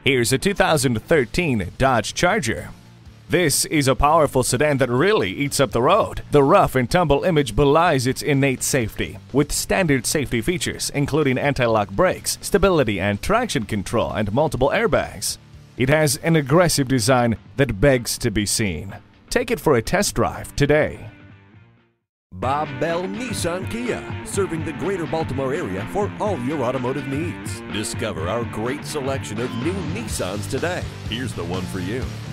Here's a 2013 Dodge Charger. This is a powerful sedan that really eats up the road. The rough and tumble image belies its innate safety, with standard safety features including anti-lock brakes, stability and traction control, and multiple airbags. It has an aggressive design that begs to be seen. Take it for a test drive today. Bell Nissan Kia, serving the greater Baltimore area for all your automotive needs. Discover our great selection of new Nissans today. Here's the one for you.